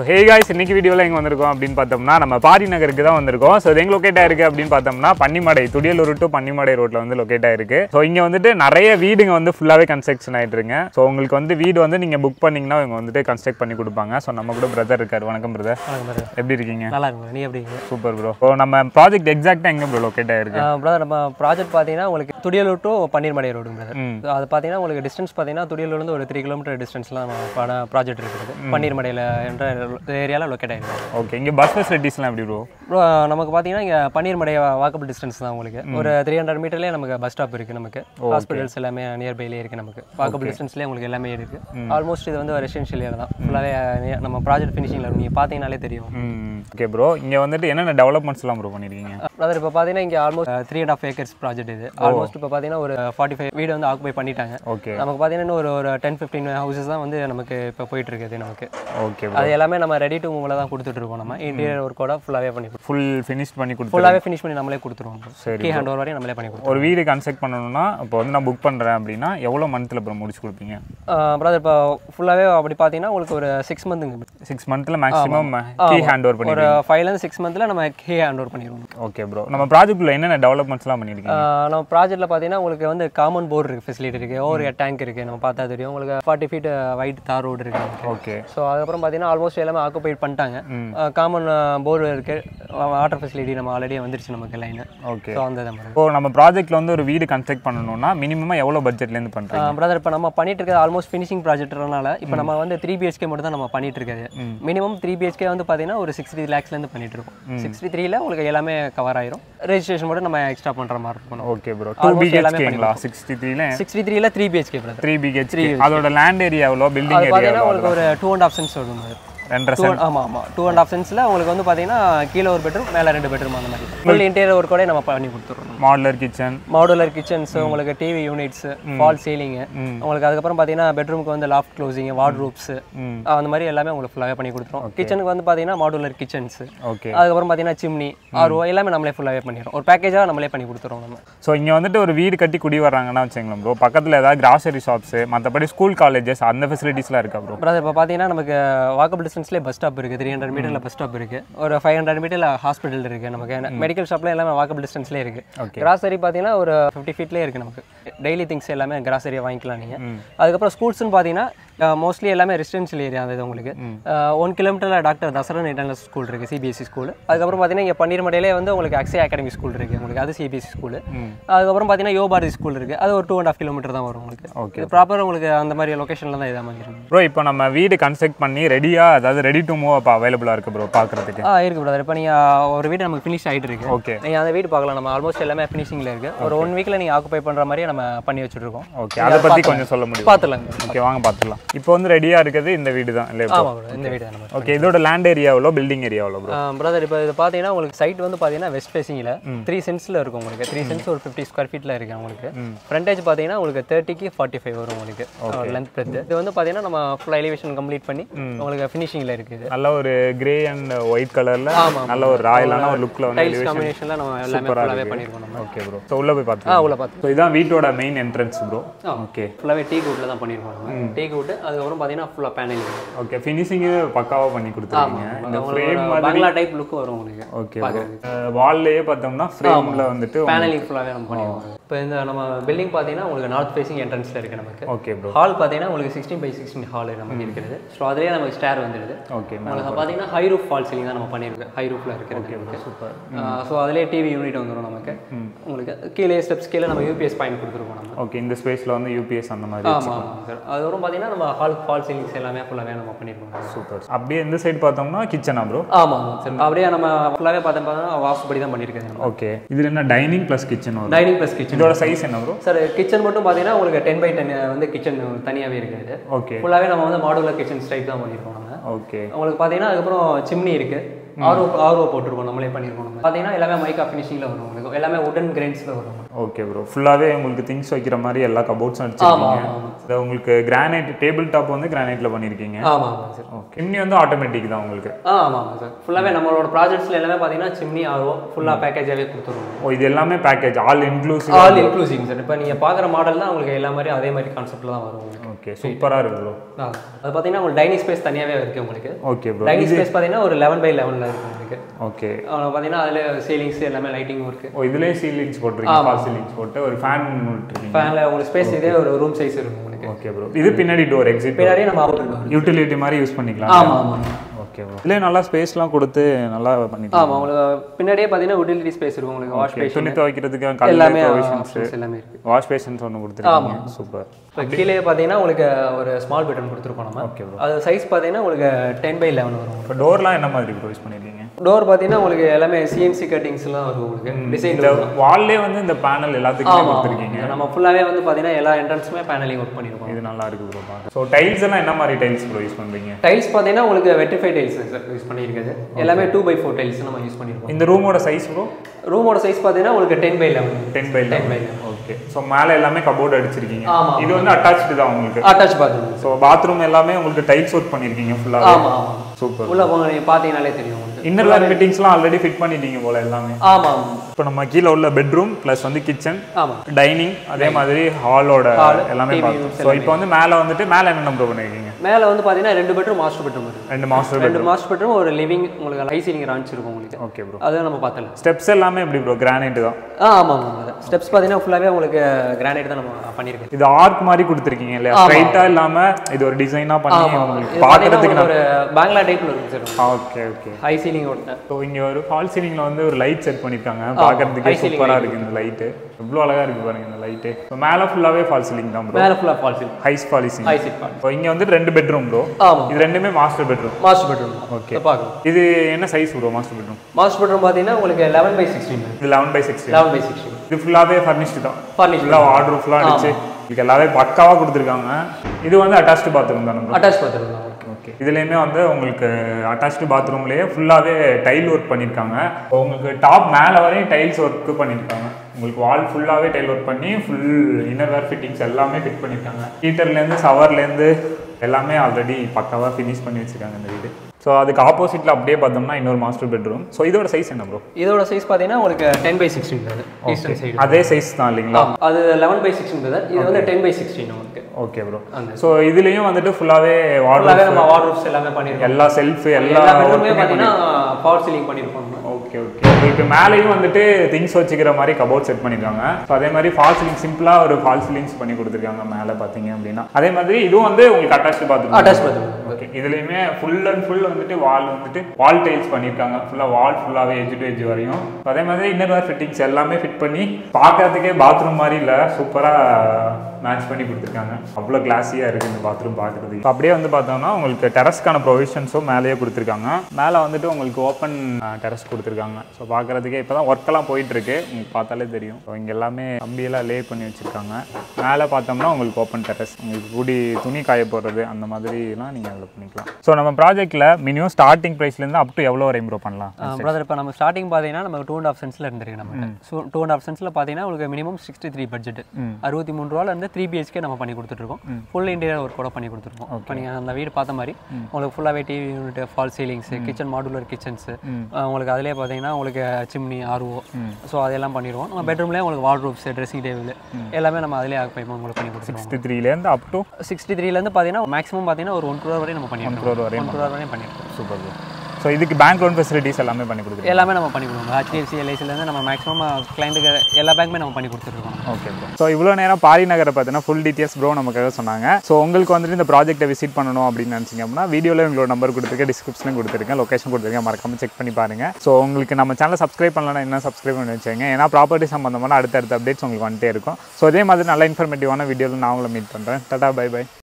hey guys, இன்னைக்கு வீடியோல எங்க வந்திருக்கோம் அப்படினு பார்த்தோம்னா நம்ம பாரி நகருக்கு தான் வந்திருக்கோம். சோ இது எங்க லொகேட் ஆயிருக்கு அப்படினு பார்த்தோம்னா பன்னிமடை துடியலூர் டு பன்னிமடை ரோட்ல வந்து லொகேட் ஆயிருக்கு. சோ இங்க வந்துட்டு நிறைய வீடுங்க வந்து ஃபுல்லாவே கன்ஸ்ட்ரக்ஷன் ஆயிட்டு இருக்குங்க. சோ உங்களுக்கு வந்து வீடு வந்து நீங்க புக் பண்ணீங்கன்னா இவங்க வந்துட்டு கன்ஸ்ட்ரக்ட் பண்ணி கொடுப்பாங்க. சோ நம்ம கூட பிரதர் இருக்காரு. வணக்கம் பிரதர். வணக்கம் பிரதர். எப்படி இருக்கீங்க? நல்லா இருக்கேன். நீ எப்படி இருக்கீங்க? Super bro. சோ நம்ம ப்ராஜெக்ட் எக்ஸாக்ட்டா எங்க ப்ரோ லொகேட் ஆயிருக்கு? பிரதர் நம்ம ப்ராஜெக்ட் பாத்தீங்கன்னா உங்களுக்கு Thudiyalur to Pannimadai road brother. அது பாத்தீங்கன்னா உங்களுக்கு டிஸ்டன்ஸ் பாத்தீங்கன்னா துடியலூர்ல இருந்து ஒரு 3 கிலோமீட்டர் டிஸ்டன்ஸ்ல நம்ம ப்ராஜெக்ட் இருக்குது. பன்னிமடையில என்ற ஏரியால லொகேட் ஆயிருக்கு. ஓகே. இங்க பஸ் ஃபெசிலிட்டிஸ்லாம் எப்படி ப்ரோ? ப்ரோ நமக்கு பாத்தீங்கன்னா இங்க பன்னிமடை வாக்கபிள் டிஸ்டன்ஸ் தான் உங்களுக்கு. ஒரு 300 மீட்டர்லயே நமக்கு பஸ் ஸ்டாப் இருக்கு. நமக்கு ஹாஸ்பிடல்ஸ் எல்லாமே நியர்பைலயே இருக்கு. நமக்கு வாக்கபிள் டிஸ்டன்ஸ்லயே உங்களுக்கு எல்லாமே இருக்கு. ஆல்மோஸ்ட் இது வந்து ஒரு ரெசிடென்ஷியல் ஏரியா தான். ஃபுல்லாவே நம்ம ப்ராஜெக்ட் ஃபினிஷிங்ல நீங்க பாத்தீங்கனாலே தெரியும். Okay bro. இங்க வந்துட்டு என்னென்ன டெவலப்மெண்ட்ஸ்லாம் ப்ரோ பண்ணிருக்கீங்க? பிரதர் இப்போ பாத்தீங்கன்னா இங்க ஆல்மோஸ்ட் 3.5 ஏக்கர்ஸ் ப்ராஜெக்ட் இது. ஆல்மோஸ்ட் இப்போ பாத்தீங்கன்னா ஒரு 45 வீடு வந்து ஆக்குபை பண்ணிட்டாங்க. ஓகே. நமக்கு பாத்தீங்கன்னா ஒரு 10-15 ஹவுசஸ் தான் வந்து நமக்கு இப்போ போயிட்டு இருக்குது நமக்கு. ஓகே. அது எல்லாமே நம்ம ரெடி டு மூவ்ல தான் கொடுத்துட்டு இருக்கோம். நம்ம இன்டீரியர் ஒர்க்கோட ஃபுல்லாவே பண்ணி ஃபுல் ஃபினிஷ் பண்ணி கொடுத்து ஃபுல்லாவே ஃபினிஷ் பண்ணி நம்மளே கொடுத்துருவோம். சரி. கீ ஹேண்ட் ஓவர் வரையும் நம்மளே பண்ணி கொடுத்துருவோம். ஒரு வீடு கன்ஸ்ட்ரக்ட் பண்ணனும்னா இப்போ வந்து நான் புக் பண்றேன் அப்படினா எவ்வளவு மந்த்ல ப்ரோ முடிச்சு கொடுப்பீங்க? பிரதர் இப்போ ஃபுல்லாவே அப்படி பாத்தீங்கன்னா உங்களுக்கு ஒரு 6 மந்த்ங்க. 6 மந்த்ல மேக்ஸिमम கீ ஹேண்ட் ஓவர் பண்ணிடுவீங்க. ஒரு 5 ல இருந்து 6 மந்த்ல நம்ம கீ ஹேண்ட் ஓவர் பண்ணிடுவோம். Okay bro. நம்ம ப்ராஜெக்ட்ல என்னென்ன டெவலப்மென்ட்ஸ்லாம் பண்ணிருக்கீங்க? நம்ம ப்ராஜெக்ட்ல பாத்தீங்கன்னா உங்களுக்கு வந்து காமன் போர்டு இருக்கு, ஃபெசிலிட்டி இருக்கு, ஓவர் டேங்க் இருக்கு. நம்ம பார்த்தா தெரியும் உங்களுக்கு 40 ஃபீட் வைட் தார் ரோடு இருக்கு. ஓகே. சோ அதுக்கு அப்புறம் பாத்தீங்கன்னா ஆல்மோஸ்ட் எல்லாமே ஆக்குபைட் பண்ணிட்டாங்க. காமன் போர்டு இருக்கு, வாட்டர் ஃபெசிலிட்டி நம்ம ஆல்ரெடி வந்துருச்சு நமக்கு லைன். ஓகே. சோ அந்த மாதிரி. இப்போ நம்ம ப்ராஜெக்ட்ல வந்து ஒரு வீடு கன்ஸ்ட்ரக்ட் பண்ணனும்னா மினிமமா எவ்வளவு பட்ஜெட்ல இருந்து பண்றீங்க? பிரதர் இப்போ நம்ம பண்ணிட்டு இருக்கிறது ஆல்மோஸ்ட் ஃபினிஷிங் ப்ராஜெக்ட்றனால இப்போ நம்ம வந்து 3 BHK மட்டும் தான் நம்ம பண்ணிட்டு இருக்கிறது. மினிமம் 3 BHK வந்து பாத்தீங்கன்னா ஒரு 63 lakhsல இருந்து பண்ணிட்டு இருக்கோம். 63ல உங்களுக்கு எல்லாமே கவர் ஆயிரும். ரெஜிஸ்ட்ரேஷன் மட்டும் நம்ம எக்ஸ்ட்ரா பண்ற மாதிரி இருக்கும். Okay bro. 2 BHKங்களா? 63ல 3 BHK பிரதர். 3 BHK. அதோட லேண்ட் ஏரியா எவ்வளவு? பில்டிங் ஏரியா பாத்தீங்கன்னா உங்களுக்கு ஒரு 2.5 சென்ட்ஸ் வரும். ஆமா 2.5 சென்ட்ஸ்ல உங்களுக்கு வந்து பாத்தீங்கன்னா கீழ ஒரு பெட்ரூம் மேல 2 பெட்ரூம் அந்த மாதிரி ஃபுல் இன்டீரியர் ஒர்க் கூட நம்ம பண்ணி கொடுத்துறோம். மாடுலர் கிச்சன்ஸ் உங்களுக்கு டிவி யூனிட்ஸ், ஃபால் சீலிங் உங்களுக்கு அதுக்கு அப்புறம் பாத்தீங்கன்னா பெட்ரூமுக்கு வந்து லாஃப்ட் க்ளோசிங், வார்ட்ரோப்ஸ் அந்த மாதிரி எல்லாமே உங்களுக்கு ஃபுல்லாவே பண்ணி கொடுத்துறோம். கிச்சனுக்கு வந்து பாத்தீங்கன்னா மாடுலர் கிச்சன்ஸ். ஓகே. அதுக்கு அப்புறம் பாத்தீங்கன்னா சிம்னி, ஆர்ஓ எல்லாமே நம்மளே ஃபுல்லாவே பண்ணிரோம். ஒரு பேக்கேஜா நம்மளே பண்ணி கொடுத்துறோம் நம்ம. சோ இங்க வந்துட்டு ஒரு வீடு கட்டி குடி வர்றாங்கன்னா வெச்சீங்களா ப்ரோ, பக்கத்துல ஏதாவது கிராசரி ஷாப்ஸ் மத்தபடி ஸ்கூல் காலேजेस அந்த ஃபெசிலிட்டிஸ்லாம் இருக்கா ப்ரோ? பிரதர் இப்போ பாத்தீங்கன்னா நமக்கு வாக்கபிள் டிஸ்டன்ஸ்லயே பஸ் ஸ்டாப் இருக்கு. 300 மீட்டர்ல பஸ் ஸ்டாப் இருக்கு. ஒரு 500 மீட்டர்ல ஹாஸ்பிடல் இருக்கு. நமக்கு மெடிக்கல் ஷாப்ல எல்லாமே வாக்கபிள் டிஸ்டன்ஸ்லயே இருக்கு. கிராசரி பாத்தீங்கன்னா ஒரு 50 ஃபீட்லயே இருக்கு. நமக்கு டெய்லி திங்ஸ் எல்லாமே கிராசரியா வாங்கிக்கலாம் நீங்க. அதுக்கப்புறம் ஸ்கூல்ஸ்னு பாத்தீங்கன்னா மோஸ்ட்லி எல்லாமே ரெசிடென்ஷியல் ஏரியா அது உங்களுக்கு. 1 கிலோமீட்டர்ல டாக்டர் தசரன் இன்டர்நேஷனல் ஸ்கூல் இருக்கு, CBSE ஸ்கூல். அதுக்கப்புறம் பாத்தீங்கன்னா இங்க பன்னீர்மடையிலே வந்து உங்களுக்கு அக்ஷய் அகாடமி ஸ்கூல் இருக்கு உங்களுக்கு, அது CBSE ஸ்கூல். அதுக்கப்புறம் பாத்தீங்கன்னா யோபாரதி ஸ்கூல் இருக்கு, அது ஒரு 2.5 கிலோமீட்டர் தான் வரும் உங்களுக்கு. இது ப்ராப்பரா உங்களுக்கு அந்த மாதிரி லொகேஷன்ல தான் இது அமைஞ்சிருக்கு ப்ரோ. இப்போ நம்ம வீடு கன்ஸ்ட்ரக்ட் பண்ணி ரெடியா, அதாவது ரெடி டு மூவ் அப்ப அவைலபிளா இருக்கு ப்ரோ பாக்குறதுக்கு? இருக்கு பிரதர். இப்போ நீங்க ஒரு வீடு நமக்கு ஃபினிஷ் ஆயிட்டு இருக்கு. ஓகே. நீங்க அந்த வீடு பார்க்கலாம். நம்ம ஆல்மோஸ்ட் எல்லாமே ஃபினிஷிங்ல இருக்கு. ஒரு 1 வீக்ல நீங்க ஆக்குபை பண்ற மாதிரி நம்ம பண்ணி வச்சிட்டு இருக்கோம். ஓகே. அத பத்தி கொஞ்சம் சொல்ல முடியுமா? பாத்துலாம். ஓகே வாங்க பாத்துலாம். இப்போ வந்து ரெடியா இருக்குது இந்த வீடு தான் இல்ல? ஆமா ப்ரோ, இந்த வீடு தான். ஓகே. இதோட லேண்ட் ஏரியா எவ்வளவு, பில்டிங் ஏரியா எவ்வளவு ப்ரோ? பிரதர் இப்போ இது பாத்தீங்கன்னா உங்களுக்கு சைட் வந்து பாத்தீங்கன்னா வெஸ்ட் ஃபேசிங்ல 3 சென்ட்ஸ்ல இருக்கும் உங்களுக்கு. 3 சென்ட்ஸ் ஒரு 50 ஸ்கொயர் ஃபீட்ல இருக்கு உங்களுக்கு. ஃப்ரண்டேஜ் பாத்தீங்கன்னா உங்களுக்கு 30க்கு 45 வரும் உங்களுக்கு லெந்த் பிரெத். இது வந்து பாத்தீங்கன்னா நம்ம ஃபுல் எலிவேஷன் கம்ப்ளீட் பண்ணி உங்களுக்கு ஃபினிஷிங்ல இருக்கு. நல்ல ஒரு கிரே அண்ட் ஒயிட் கலர்ல நல்ல ஒரு ராயலான ஒரு லுக்ல வந்து டைல்ஸ் காம்பினேஷன்ல நம்ம எல்லாமே ஃபுல்லாவே பண்ணிருக்கோம் நம்ம. Okay bro. சோ உள்ள போய் பாத்துக்கலாம். உள்ள பாத்து. சோ இதான் வீட்டோட மெயின் என்ட்ரன்ஸ் ப்ரோ. ஓகே. ஃபுல்லாவே டீக் வுட்ல தான் பண்ணிருக்கோம் நம்ம. Teak wood. அதுக்கு அப்புறம் பாத்தீங்கன்னா ஃபுல்லா பேனலிங். ஓகே. ஃபினிஷிங் பக்காவா பண்ணி கொடுத்துருக்கீங்க. இந்த ஃப்ரேம் மாதிரி பங்களா டைப் லுக் வரும் உங்களுக்கு. ஓகே. வால்லயே பார்த்தோம்னா ஃப்ரேம்ல வந்துட்டு பேனலிங் ஃபுல்லாவே நம்ம பண்ணிருக்கோம். இப்போ இந்த நம்ம பில்டிங் பாத்தீங்கன்னா உங்களுக்கு நார்த் ஃபேசிங் என்ட்ரன்ஸ்ல இருக்கு நமக்கு. Okay bro. ஹால் பாத்தீங்கன்னா உங்களுக்கு 16x16 ஹால் நமக்கு இருக்குது. சோ அதுலயே நமக்கு ஸ்டேர் வந்துருது. ஓகே. உங்களுக்கு பாத்தீங்கன்னா ஹை ரூஃப் ஃபால் சீலிங் தான் நம்ம பண்ணிருக்கோம். ஹை ரூஃப்ல இருக்கு. Okay super. சோ அதுலயே டிவி யூனிட் வந்துரும் நமக்கு. உங்களுக்கு கீழே ஸ்டெப்ஸ் கீழே நம்ம யூபிஎஸ் பாயிண்ட் கொடுத்துருக்கோம் நம்ம. ஓகே. இந்த ஸ்பேஸ்ல வந்து யூபிஎஸ் அந்த மாதிரி. ஆமா சார். அதுவரும் பாத்தீங்கன்னா நம்ம ஹால் ஃபால் சீலிங்ஸ் எல்லாமே ஃபுல்லாவே நம்ம பண்ணிருக்கோம். சூப்பர். அப்படியே இந்த சைடு பார்த்தோம்னா கிச்சனா ப்ரோ? ஆமா சார். அப்படியே நம்ம ஃபுல்லாவே பார்த்தோம்னா வாஸ்துபடி தான் பண்ணிருக்கோம். ஓகே. இதுல என்ன டைனிங் பிளஸ் கிச்சன் வரும்? Dining plus kitchen. இதோட சைஸ் என்ன ப்ரோ? சார் கிச்சன் மட்டும் பாத்தீங்கன்னா உங்களுக்கு 10x10 வந்து கிச்சன் தனியாவே இருக்குது. ஓகே. ஃபுல்லாவே நம்ம வந்து மாடுலர் கிச்சன் டைப் தான் பண்ணிருக்கோம் நம்ம. ஓகே. உங்களுக்கு பாத்தீங்கன்னா அதுக்கு அப்புறம் சிம்னி இருக்கு. ஆர்ஓ போட்டுருக்கோம், நம்மளே பண்ணியிருக்கோம். நம்ம பார்த்தீங்கன்னா எல்லாமே மைக்கா ஃபினிஷிங்கில் வரும் உங்களுக்கு, எல்லாமே உடன் கிரெயின்ஸில் வரும். ஓகே ப்ரோ, ஃபுல்லாகவே உங்களுக்கு திங்ஸ் வைக்கிற மாதிரி எல்லா கபோர்ட்ஸும் அடிச்சிருக்கீங்க. உங்களுக்கு கிரானைட் டேபிள் டாப் வந்து கிரானைட்டில் பண்ணியிருக்கீங்க. ஆமாம் சார். ஓகே, சிம்னி வந்து ஆட்டோமேட்டிக் தான் உங்களுக்கு? ஆமாம் சார். ஃபுல்லாகவே நம்மளோட ப்ராஜெக்ட்ஸில் எல்லாமே பார்த்தீங்கன்னா சிம்னி ஆர்ஓ ஃபுல்லாக பேக்கேஜாகவே கொடுத்துருவோம். ஓ, இது எல்லாமே package all inclusive? All inclusive sir. இப்போ நீங்கள் பார்க்குற மாடல் தான் உங்களுக்கு எல்லா மாதிரி அதே மாதிரி கான்செப்ட்டில் தான் வரும். ஓகே, சூப்பராக இருக்கு ப்ரோ. அது பார்த்தீங்கன்னா உங்களுக்கு டைனிங் ஸ்பேஸ் தனியாகவே இருக்குது உங்களுக்கு. ஓகே ப்ரோ, டைனிங் ஸ்பேஸ் பார்த்தீங்கன்னா ஒரு 11x11 இருக்குது உங்களுக்கு. ஓகே, பார்த்தீங்கன்னா அதில் சீலிங்ஸ் எல்லாமே லைட்டிங்கும் இருக்குது. ஓ, இதுலேயே சீலிங்ஸ் போட்டுருக்கீங்க? ஃபால் சீலிங்ஸ் போட்டு ஒரு ஃபேன் விட்டுருக்கீங்க. ஃபேனில் உங்களுக்கு ஸ்பேஸ் இதே ஒரு ரூம் சைஸ் இருக்கும் உங்களுக்கு. ஓகே ப்ரோ, இது பின்னாடி டோர் எக்ஸிட் பின்னாடியே நம்ம அவுட் டோர் யூட்டிலிட்டி மாதிரி யூஸ் பண்ணிக்கலாம். ஆமாம் ஆமாம். ஓகே ப்ரோ, இதுலேயே நல்லா ஸ்பேஸ்லாம் கொடுத்து நல்லா பண்ணிக்கலாம். ஆமாம், உங்களுக்கு பின்னாடியே பார்த்தீங்கன்னா யூட்டிலிட்டி ஸ்பேஸ் இருக்கும் உங்களுக்கு. வாஷ் பேஷன், துணி துவைக்கிறதுக்கு எல்லாமே எல்லாமே இருக்குது. வாஷ் பேஷன்ஸ் ஒன்று கொடுத்துருக்காங்க. சூப்பர். இப்போ கீழே பார்த்தீங்கன்னா உங்களுக்கு ஒரு ஸ்மால் பெட்ரூம் கொடுத்துருக்கோம் நம்ம. ஓகே ப்ரோ, அது சைஸ் பார்த்தீங்கன்னா உங்களுக்கு 10x11 வரும். இப்போ டோர்லாம் என்ன மாதிரி யூஸ் பண்ணியிருக்கீங்க? டோர் பார்த்தீங்கன்னா உங்களுக்கு எல்லாமே சிஎன்சி கட்டிங்ஸ்லாம் வரும் உங்களுக்கு. டிசைன் வால்லே வந்து இந்த பேனல் எல்லாத்துக்குமே கொடுத்துருக்கீங்க. நம்ம ஃபுல்லாகவே வந்து பார்த்தீங்கன்னா எல்லா என்ட்ரன்ஸுமே பேனலிங் ஒர்க் பண்ணியிருக்கோம். இது நல்லா இருக்கு ப்ரோ பார்க்க. ஸோ டைல்ஸ் எல்லாம் என்ன மாதிரி டைல்ஸ் ப்ரோ யூஸ் பண்ணுறீங்க? டைல்ஸ் பார்த்தீங்கன்னா உங்களுக்கு வெட்டிஃபை டைல்ஸ் யூஸ் பண்ணியிருக்காது. எல்லாமே 2x4 டைல்ஸ் நம்ம யூஸ் பண்ணியிருக்கோம். இந்த ரூமோட சைஸ் ப்ரோ? ரூமோட சைஸ் பார்த்தீங்கன்னா உங்களுக்கு 10x11. 10x11. ஓகே, ஸோ மேலே எல்லாமே கபோர்டு அடிச்சிருக்கீங்க. இது வந்து அட்டாச்சு தான் உங்களுக்கு? Attach bathroom. ஸோ பாத்ரூம் எல்லாமே உங்களுக்கு டைல்ஸ் ஒர்க் பண்ணியிருக்கீங்க ஃபுல்லாக? ஆமாம் ஆமாம். சூப்பர். உள்ள போங்க, நீங்கள் பார்த்தீங்கனாலே தெரியும் உங்களுக்கு. இன்னர் வேர் ஃபிட்டிங்ஸ்லாம் ஆல்ரெடி ஃபிட் பண்ணிட்டீங்க போல எல்லாமே? ஆமாம். இப்போ நம்ம கீழே உள்ள பெட்ரூம் ப்ளஸ் வந்து கிச்சன், ஆமாம், டைனிங், அதே மாதிரி ஹாலோட எல்லாமே பார்த்தோம். ஸோ இப்போ வந்து மேலே வந்துட்டு மேலே என்ன நம்பர் பண்ணியிருக்கீங்க? மேலே வந்து பார்த்தீங்கன்னா 2 பெட்ரூம் மாஸ்டர் பெட்ரூம் இருக்குது. 2 மாஸ்டர் பெட்ரூம் ஒரு லிவிங் உங்களுக்கு ஹை சீலிங் ரான்ச் இருக்கும் உங்களுக்கு. ஓகே ப்ரோ, அதுவும் நம்ம பார்த்தலாம். ஸ்டெப்ஸ் எல்லாமே எப்படி ப்ரோ? கிரானைட் தான்? ஆமாம் ஆமாம். ஸ்டெப்ஸ் பார்த்தீங்கன்னா ஃபுல்லாகவே உங்களுக்கு கிரானைட் தான் நம்ம பண்ணியிருக்கோம். இது ஆர்க் மாதிரி கொடுத்துருக்கீங்க இல்லையா? ஸ்ட்ரைட்டாக இல்லாமல் இது ஒரு டிசைனாக பண்ணி உங்களுக்கு பார்க்கறதுக்கு ஒரு பாங்க்லா டைப்பில் இருக்கும் sir. Okay okay. High ceiling ஓட்டேன். ஸோ இங்கே ஒரு ஃபால் சீலிங்கில் வந்து ஒரு லைட் செட் பண்ணியிருக்காங்க. பார்க்கறதுக்கே சூப்பராக இருக்குது இந்த லைட்டு. எவ்வளோ அழகாக இருக்குது பாருங்க இந்த லைட்டு. ஸோ மேலே ஃபுல்லாகவே ஃபால் சீலிங் தான் ப்ரோ? மேலே ஃபுல்லாக ஃபால் சீலிங், ஹைஸ் பாலிசிங். High seat fall. ஸோ இங்கே வந்து 2 பெட்ரூம் ப்ரோ? ஆமாம், இது ரெண்டுமே master bedroom. Master bedroom. Okay, பார்க்கலாம். இது என்ன size bro master bedroom? Master bedroom பார்த்தீங்கன்னா உங்களுக்கு 11x16. இது 11x16. 11x16. இது ஃபுல்லாகவே ஃபர்னிஷ்டு தான்? ஃபர்னிஷ்டு, ஃபுல்லாக வார்ட்ரோப் ஃபுல்லாக அடிச்சு இதுக்கு எல்லாமே பக்காவாக கொடுத்துருக்காங்க. இது வந்து அட்டாச்டு பாத்ரூம் தானே? அட்டாச் பாத்ரூம் தான். ஓகே, இதுலேயுமே வந்து உங்களுக்கு அட்டாச்டு பாத்ரூம்லேயே ஃபுல்லாகவே டைல் ஒர்க் பண்ணியிருக்காங்க. உங்களுக்கு டாப் மேலே வரையும் டைல்ஸ் ஒர்க்கு பண்ணியிருக்காங்க. உங்களுக்கு வால் ஃபுல்லாகவே டைல் ஒர்க் பண்ணி ஃபுல் இன்னர் வேர் ஃபிட்டிங்ஸ் எல்லாமே ஃபிட் பண்ணியிருக்காங்க. ஹீட்டர்லேருந்து ஷவர்லேருந்து எல்லாமே ஆல்ரெடி பக்காவாக ஃபினிஷ் பண்ணி வச்சுருக்காங்க இந்த வீடு. ஸோ அதுக்கு ஆப்போசிட்டில் அப்படியே பார்த்தோம்னா இன்னொரு மாஸ்டர் பெட்ரூம். ஸோ இதோட சைஸ் என்ன ப்ரோ? இதோட சைஸ் பார்த்தீங்கன்னா உங்களுக்கு 10x16. ஈஸ்டர்ன் சைடு அதே சைஸ் தான் இல்லைங்களா? அது 11x16. இது வந்து 10x16 உங்களுக்கு. Okay bro. ஸோ இதுலேயும் வந்துட்டு ஃபுல்லாகவே வார்ட்ரோப்ஸ் எல்லாமே பண்ணியிருக்கோம். எல்லா செல்ஃபு எல்லா பெட்ரூமே பார்த்தீங்கன்னா ஃபால் சீலிங் பண்ணியிருக்கோம். Okay okay. உங்களுக்கு மேலேயும் வந்துட்டு திங்ஸ் வச்சுக்கிற மாதிரி கபோர்ட் செட் பண்ணியிருக்காங்க. ஸோ அதே மாதிரி ஃபால் சீலிங் சிம்பிளாக ஒரு ஃபால் சீலிங்ஸ் பண்ணி கொடுத்துருக்காங்க மேலே பார்த்தீங்க அப்படின்னா. அதே மாதிரி இதுவும் வந்து உங்களுக்கு attach bathroom? Attach bathroom. Okay, இதுலேயுமே ஃபுல் அண்ட் ஃபுல் வந்துட்டு வால் டைல்ஸ் பண்ணியிருக்காங்க. ஃபுல்லாக வால் ஃபுல்லாகவே எட்ஜ் டு எட்ஜ் வரையும். அதே மாதிரி இன்னர் வேர் ஃபிட்டிங்ஸ் எல்லாமே ஃபிட் பண்ணி பார்க்கறதுக்கே பாத்ரூம் மாதிரி இல்லை, சூப்பராக மேட்ச் பண்ணி கொடுத்துருக்காங்க. அவ்வளோ கிளாஸியாக இருக்குது இந்த பாத்ரூம் பார்க்குறதுக்கு. இப்போ அப்படியே வந்து பார்த்தோம்னா உங்களுக்கு டெரஸ்க்கான ப்ரொவிஷன்ஸும் மேலேயே கொடுத்துருக்காங்க. மேலே வந்துட்டு உங்களுக்கு ஓப்பன் டெரஸ் கொடுத்துருக்காங்க. ஸோ பார்க்குறதுக்கே இப்போ தான் ஒர்க்கெல்லாம் போயிட்டுருக்கு, உங்களுக்கு பார்த்தாலே தெரியும். ஸோ இங்கே எல்லாமே கம்பியெல்லாம் லே பண்ணி வச்சுருக்காங்க. மேலே பார்த்தோம்னா உங்களுக்கு ஓப்பன் டெரஸ், உங்களுக்கு கூடி துணி காய போடுறது அந்த மாதிரிலாம் நீங்கள் அதில் பண்ணிக்கலாம். ஸோ நம்ம ப்ராஜெக்ட்டில் மினிமம் ஸ்டார்டிங் ப்ரைஸ்லேருந்து அப் டு எவ்வளோ வரை இம்ப்ரூவ் பண்ணலாம்? பிரதர், இப்போ நம்ம ஸ்டார்டிங் பார்த்தீங்கன்னா நம்ம 2.5 சென்ட்ஸில் இருந்திருக்கு. நம்ம ஸோ 2.5 சென்ட்ஸில் பார்த்தீங்கன்னா உங்களுக்கு மினிமம் 63 பட்ஜெட் 63 ரூபாலேருந்து 3 BHK நம்ம பண்ணி கொடுத்துட்ருக்கோம். ஃபுல் இன்டீரியர் ஒர்க் கூட பண்ணி கொடுத்துருக்கோம். இப்போ நீங்கள் அந்த வீடு பார்த்த மாதிரி உங்களுக்கு ஃபுல்லாகவே TV unit, fall ceilings, kitchen modular kitchens, உங்களுக்கு அதிலே பார்த்தீங்கன்னா உங்களுக்கு சிம்னி, ஆர்ஓ, ஸோ அதெல்லாம் பண்ணிடுவோம். நம்ம பெட்ரூம்லேயே உங்களுக்கு வார்ட்ரோப்ஸ், ட்ரெஸ்ஸிங் டேபிள் எல்லாமே நம்ம அதிலே ஆக்குப்பைமா உங்களுக்கு பண்ணி கொடுத்துருவோம். 63லேருந்து அப் டு 63லேருந்து பார்த்தீங்கன்னா மேக்ஸிமம் பார்த்தீங்கன்னா ஒரு 1 crore வரையும் நம்ம பண்ணிடுவோம். 1 crore வரையும் பண்ணிடுவோம். சூப்பர். ஸோ இதுக்கு பேங்க் லோன் ஃபெசிலிட்டிஸ் எல்லாமே பண்ணி கொடுத்துருவோம்? எல்லாமே நம்ம பண்ணி கொடுப்போம். HDFC, LICலேருந்து நம்ம மேக்ஸிமம் கிளைண்ட்டுக்கு எல்லா பேங்க்குமே நம்ம பண்ணி கொடுத்துருக்கோம். Okay bro. ஸோ இவ்வளோ நேரம் பாரி நகரை பார்த்தீங்கன்னா ஃபுல் டீட்டெயில்ஸ் ப்ரோ நமக்காக சொன்னாங்க. ஸோ உங்களுக்கு வந்துட்டு இந்த ப்ராஜெக்ட்டை விசிட் பண்ணணும் அப்படின்னு நினச்சிங்க அப்படின்னா வீடியோவில் உங்களோட நம்பர் கொடுத்துருக்கேன், டிஸ்கிரிப்ஷனும் கொடுத்துருக்கேன், லொக்கேஷன் கொடுத்துருக்கேன், மறக்காம செக் பண்ணி பாருங்கள். ஸோ உங்களுக்கு நம்ம சேனலை சப்ஸ்கிரைப் பண்ணலன்னா என்ன சப்ஸ்கிரைப் பண்ணி வச்சுங்க. ஏன்னா ப்ராப்பர்ட்டி சம்மந்தமான அடுத்தடுத்த அப்டேட்ஸ் உங்களுக்கு வந்துட்டே இருக்கும். ஸோ அதே மாதிரி நல்ல இன்ஃபர்மேட்டிவான வீடியோவில் நான் உங்களை மீட் பண்ணுறேன். Tata, bye by.